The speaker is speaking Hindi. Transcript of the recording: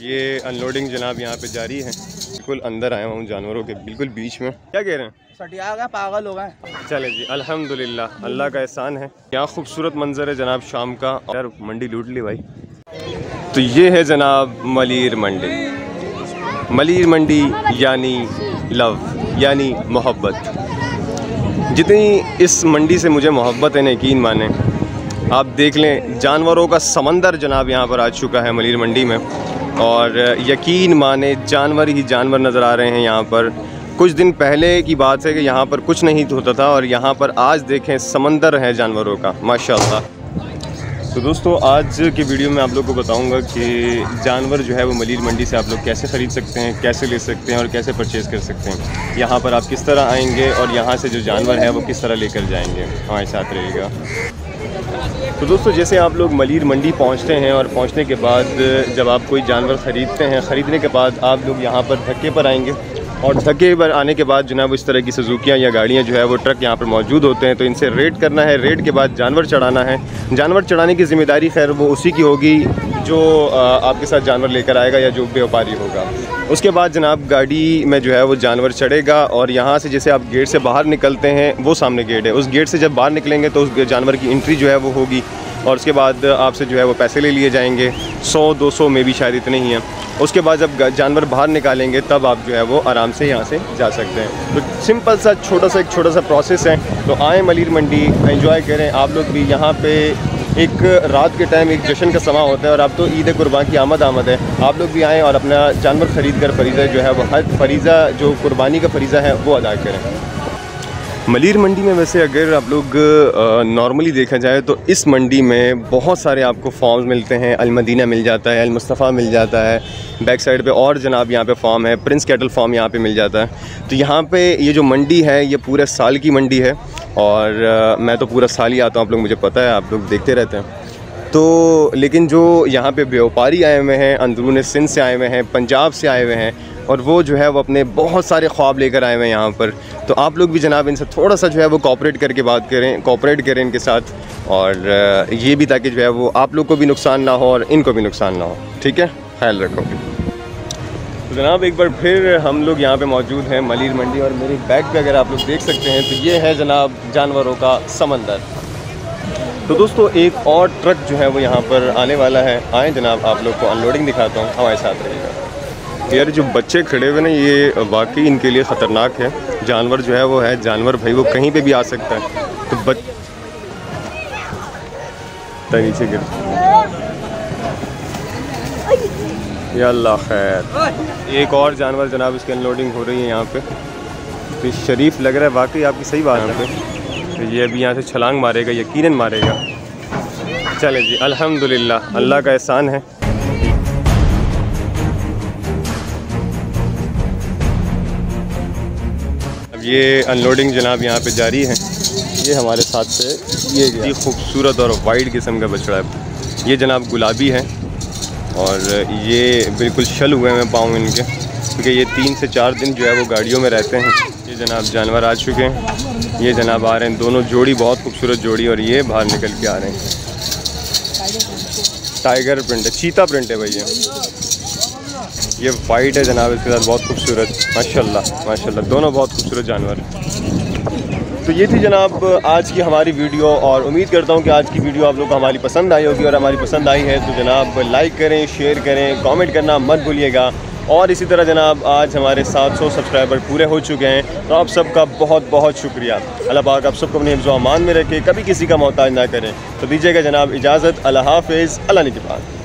ये अनलोडिंग जनाब यहाँ पे जारी है। बिल्कुल अंदर आया हूँ जानवरों के बिल्कुल बीच में। क्या कह रहे हैं? सटिया गया, पागल हो गए। चले जी, अल्हम्दुलिल्लाह, अल्लाह का एहसान है। क्या खूबसूरत मंजर है जनाब शाम का। यार मंडी लूट ली भाई। तो ये है जनाब मलीर मंडी। मलीर मंडी यानी लव, यानी मोहब्बत। जितनी इस मंडी से मुझे मोहब्बत है, यकीन माने आप देख लें, जानवरों का समंदर जनाब यहाँ पर आ चुका है मलीर मंडी में। और यकीन माने जानवर ही जानवर नज़र आ रहे हैं यहाँ पर। कुछ दिन पहले की बात है कि यहाँ पर कुछ नहीं होता था और यहाँ पर आज देखें समंदर है जानवरों का, माशाल्लाह। तो दोस्तों आज की वीडियो में आप लोग को बताऊंगा कि जानवर जो है वो मलीर मंडी से आप लोग कैसे ख़रीद सकते हैं, कैसे ले सकते हैं और कैसे परचेज़ कर सकते हैं। यहाँ पर आप किस तरह आएंगे और यहाँ से जो जानवर है वो किस तरह लेकर जाएंगे, हमारे साथ रहेगा। तो दोस्तों जैसे आप लोग मलीर मंडी पहुँचते हैं और पहुँचने के बाद जब आप कोई जानवर ख़रीदते हैं, ख़रीदने के बाद आप लोग यहाँ पर धक्के पर आएंगे और धक्के पर आने के बाद जनाब इस तरह की सुजुकियाँ या गाड़ियाँ जो है वो ट्रक यहाँ पर मौजूद होते हैं। तो इनसे रेट करना है, रेट के बाद जानवर चढ़ाना है। जानवर चढ़ाने की ज़िम्मेदारी खैर वो उसी की होगी जो आपके साथ जानवर लेकर आएगा या जो व्यापारी होगा। उसके बाद जनाब गाड़ी में जो है वो जानवर चढ़ेगा और यहाँ से जैसे आप गेट से बाहर निकलते हैं, वो सामने गेट है, उस गेट से जब बाहर निकलेंगे तो उस जानवर की एंट्री जो है वो होगी और उसके बाद आपसे जो है वो पैसे ले लिए जाएंगे, 100-200 में भी शायद इतने ही हैं। उसके बाद जब जानवर बाहर निकालेंगे तब आप जो है वो आराम से यहाँ से जा सकते हैं। तो सिंपल सा एक छोटा सा प्रोसेस है। तो आएँ मलीर मंडी, एंजॉय करें। आप लोग भी यहाँ पे एक रात के टाइम एक जश्न का समा होता है और अब तो ईद कुर्बान की आमद है। आप लोग भी आएँ और अपना जानवर ख़रीद कर फरीज़ा जो है वो हर फरीज़ा जो कुर्बानी का फरीज़ा है वो अदा करें। मलीर मंडी में वैसे अगर आप लोग नॉर्मली देखा जाए तो इस मंडी में बहुत सारे आपको फार्म्स मिलते हैं। अल-मदीना मिल जाता है, अल-मुस्तफ़ा मिल जाता है, बैक साइड पे और जनाब यहाँ पे फार्म है, प्रिंस कैटल फार्म यहाँ पे मिल जाता है। तो यहाँ पे ये जो मंडी है ये पूरे साल की मंडी है और मैं तो पूरा साल ही आता हूँ, आप लोग मुझे पता है, आप लोग देखते रहते हैं। तो लेकिन जो यहाँ पे व्यापारी आए हुए हैं, अंदरून सिंध से आए हुए हैं, पंजाब से आए हुए हैं और वो जो है वो अपने बहुत सारे ख्वाब लेकर आए हुए हैं यहाँ पर। तो आप लोग भी जनाब इनसे थोड़ा सा जो है वो कोऑपरेट करके बात करें, कोऑपरेट करें इनके साथ और ये भी ताकि जो है वो आप लोग को भी नुकसान ना हो और इनको भी नुकसान ना हो। ठीक है, ख्याल रखो। तो जनाब एक बार फिर हम लोग यहाँ पे मौजूद हैं मलीर मंडी और मेरी बैग पे अगर आप लोग देख सकते हैं तो ये है जनाब जानवरों का समंदर। तो दोस्तों एक और ट्रक जो है वो यहाँ पर आने वाला है। आए जनाब आप लोग को अनलोडिंग दिखाता हूँ, हमारे साथ रहेगा। यार जो बच्चे खड़े हुए ना ये वाकई इनके लिए ख़तरनाक है। जानवर जो है वो है जानवर भाई, वो कहीं पे भी आ सकता है। तो नीचे गिर, या अल्लाह खैर। एक और जानवर जनाब इसकी अनलोडिंग हो रही है यहाँ पे। तो शरीफ लग रहा है वाकई, आपकी सही बात है। तो ये अभी यहाँ से छलांग मारेगा, यकीनन मारेगा। चले जी, अल्हम्दुलिल्लाह, अल्लाह का एहसान है। अब ये अनलोडिंग जनाब यहाँ पे जारी है। ये हमारे साथ से ये खूबसूरत और वाइट किस्म का बछड़ा है। ये जनाब गुलाबी है और ये बिल्कुल शल हुए हैं पाँव इनके, क्योंकि ये 3 से 4 दिन जो है वो गाड़ियों में रहते हैं। ये जनाब जानवर आ चुके हैं, ये जनाब आ रहे हैं, दोनों जोड़ी, बहुत खूबसूरत जोड़ी, और ये बाहर निकल के आ रहे हैं। टाइगर प्रिंट है, चीता प्रिंट है भैया। ये वाइट है जनाब, इसके साथ बहुत खूबसूरत, माशाल्लाह माशाल्लाह, दोनों बहुत खूबसूरत जानवर हैं। तो ये थी जनाब आज की हमारी वीडियो और उम्मीद करता हूँ कि आज की वीडियो आप लोग को हमारी पसंद आई होगी। और हमारी पसंद आई है तो जनाब लाइक करें, शेयर करें, कमेंट करना मत भूलिएगा। और इसी तरह जनाब आज हमारे 700 सब्सक्राइबर पूरे हो चुके हैं, तो आप सबका बहुत बहुत शुक्रिया। अल्लाह पाक आप सबको अपने हिफ्ज़ व अमान में रखे, कभी किसी का मोहताज ना करें। तो दीजिएगा जनाब इजाज़त, अल्लाह हाफ़िज़, अल्लाह निगहबान।